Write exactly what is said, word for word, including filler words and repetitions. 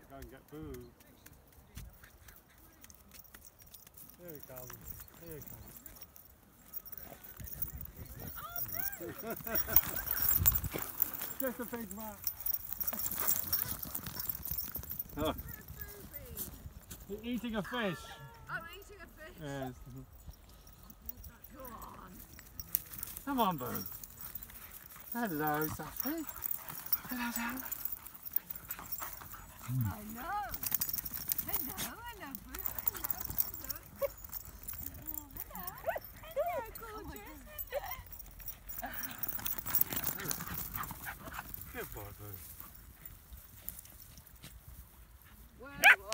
Go and get Boo. Here he comes. Here he comes. Just a big rat. Oh. You're eating a fish. I'm eating a fish. Yes. Go on. Come on, Boo. Hello, Saffy. Hello. I know. Hello.